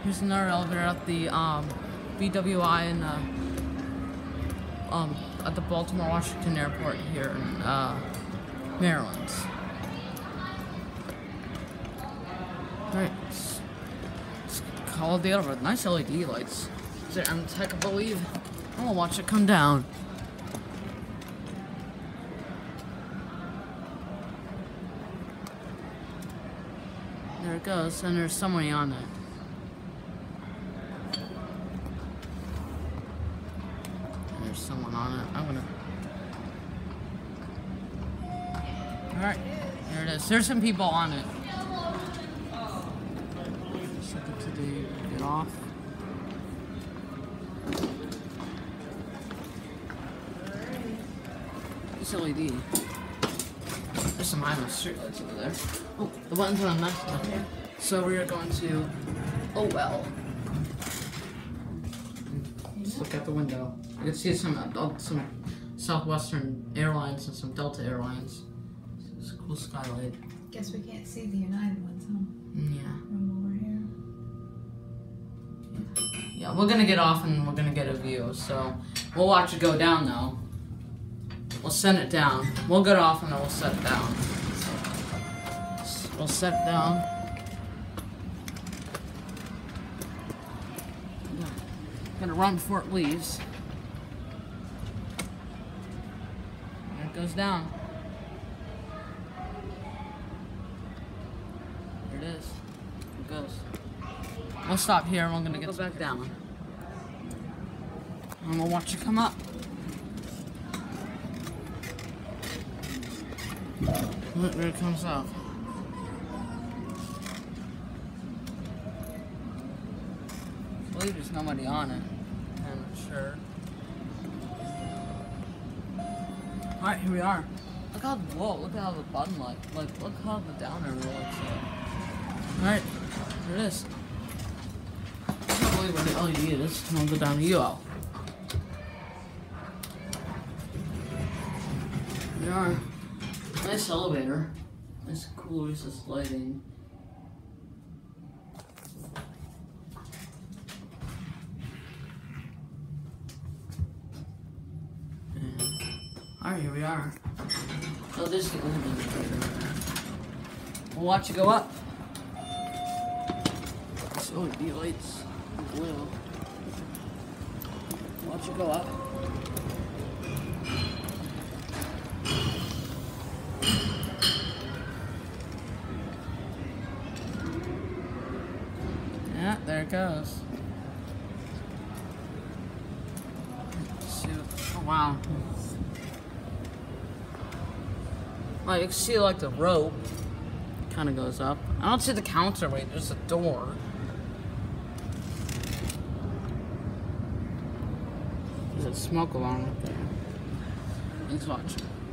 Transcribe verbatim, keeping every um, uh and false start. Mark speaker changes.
Speaker 1: Here's another elevator at the um, B W I in uh, um, at the Baltimore Washington Airport here in uh, Maryland. Alright, let's, let's call the elevator. Nice L E D lights. Is there M Tech, I believe? I'm gonna watch it come down. There it goes, and there's somebody on it. And there's someone on it. I'm gonna. Alright, there it is. There's some people on it. Set it to the get off. This L E D. There's some Imo streetlights over there. Oh, the buttons are on that side. Yeah. So we are going to O L. Just look out the window. You can see some uh, some Southwestern Airlines and some Delta Airlines. It's a cool skylight.
Speaker 2: Guess we can't see the United ones, huh?
Speaker 1: Yeah.
Speaker 2: From over here.
Speaker 1: Yeah, we're gonna get off and we're gonna get a view. So we'll watch it go down though. We'll send it down. We'll get off and then we'll set it down. We'll set it down. Gonna run before it leaves. There it goes down. There it is. It goes. We'll stop here and we're gonna get we'll go back down. And we'll watch it come up. Look, there it comes up. I believe there's nobody on it. I'm not sure. Alright, here we are. Look how, whoa, look at how the button light, like, look how the downer lights up. Alright, there it is. I can't believe where the L E D is. I'll go down to U L. Here we are. Nice elevator. Nice cool recessed lighting. Alright, here we are. Oh, this is the old elevator. We'll watch it go up. This L E D lights blue. Watch it go up. Yeah, there it goes. Let's see what, oh wow. Well, you can see like the rope kind of goes up. I don't see the counterweight, there's a door. There's a smoke alarm up there. Let's watch.